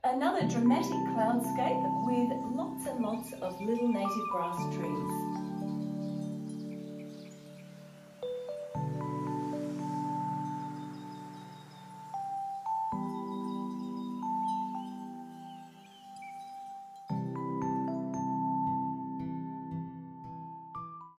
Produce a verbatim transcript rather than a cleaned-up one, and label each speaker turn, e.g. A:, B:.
A: Another dramatic cloudscape with lots and lots of little native grass trees.